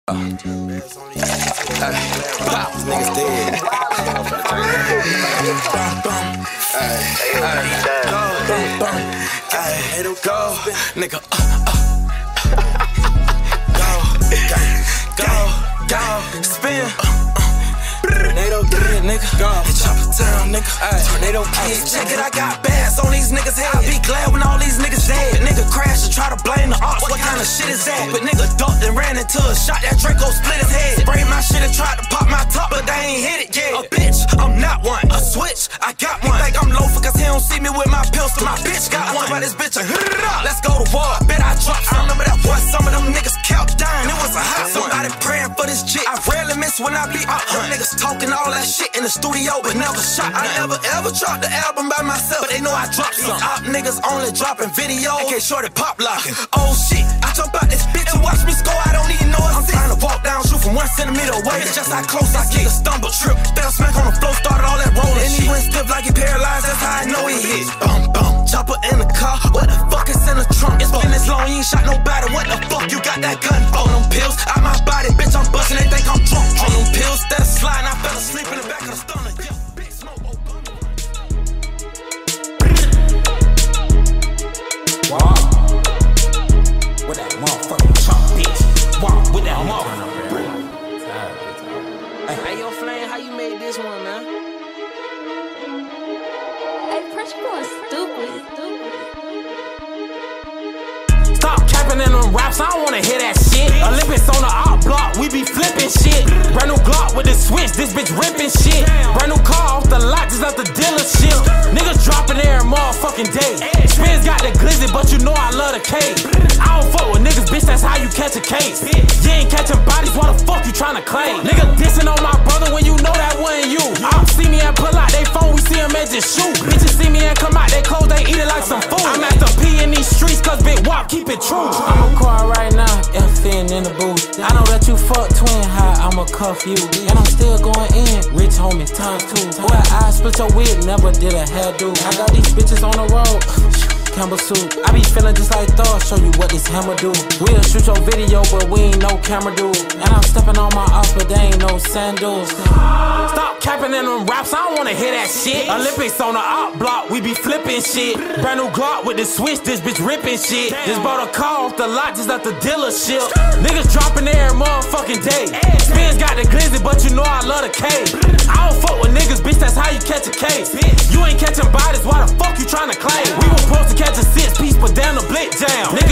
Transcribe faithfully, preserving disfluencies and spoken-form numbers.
Uh, uh, pop, niggas dead. Hey, go, go, nigga. Uh, uh. Go, go, go, spin. Tornado kid, nigga. Go, chopper town, nigga. Tornado kid, check it. I got bass on these niggas' head. I be glad when all these niggas dead. Nigga crash and try to blame the ops. What kind of shit is that? But nigga ducked and ran into a shot. That Draco split his head. Sprayed my shit and tried to pop my top, but they ain't hit it yet. A bitch, I'm not one. A switch, I got one. He think I'm loafer cause he don't see me with my pistol. My bitch got one. I this bitch and hit it up. Let's go to war. Bet I dropped. I remember that one. Some of them niggas count down. It was a hot one. Somebody praying for this chick. I rarely miss when I be out. Them niggas talking all that shit in the studio, but never shot. I never ever dropped the album by myself, but they know I dropped some. Op niggas only dropping videos. A K shorty pop locking. Oh shit, I jump out this bitch and watch me score. I don't even know I'm trying to walk down, shoot from one centimeter away. It's just how close I get. A stumble, trip, fell smack on the floor, started all that rolling. And he went stiff like he paralyzed. That's how I know he hit. Bum bum, chopper in the car. What the fuck is in the trunk? It's been this long, you ain't shot nobody. What the fuck you got that gun for? Them pills out my body, bitch. I'm busting. They think I'm drunk. On them pills, instead of sliding, I fell asleep in the back of the stomach. Yeah, big smoke. Wow. With that motherfucking chop, bitch. Wow, with that motherfucker. Hey, yo, Flame, how you made this one, man? Hey, Prince, you going stupid, stupid. Stop capping in them raps, I don't wanna hear that shit. Olympics on the op block, we be flipping shit. Brand new Glock with the switch, this bitch ripping shit. Brand new car off the lot, just out the dealership. Niggas dropping every motherfucking day. Spins got the glizzy, but you know I love the K. I don't fuck with niggas, bitch, that's how you catch a case. You ain't catching bodies, why the fuck you tryna claim? Nigga dissing on my brother when you know that wasn't you. Ops see me and pull out they phone, we see them and just shoot. Bitches see me and come out, they clothes, they eat it like some food. I'm at the P in these streets, cause Big Wop keep it true. I'm a car right now, F-in in the booth. I know that you fuck twin high, I'ma cuff you. And I'm still going in, rich homies times two. Boy, I split your wig, never did a hairdo. I got these bitches on the road, Campbell suit. I be feeling just like Thor, show you what this hammer do. We'll shoot your video, but we ain't no camera dude. And I'm stepping on my ops, but they ain't no sandals. Stop capping in them raps, I don't wanna hear that shit. Olympics on the op block, we be flipping shit. Brand new Glock with the switch, this bitch ripping shit. Just bought a car off the lot, just at the dealership. Niggas dropping every motherfucking day. Spins got the glizzy, but you know I love the K. I don't fuck with niggas, bitch, that's how you catch a case. You ain't catching bodies, why the fuck you tryna claim? We were supposed to catch a six piece, but down the blick jam. Niggas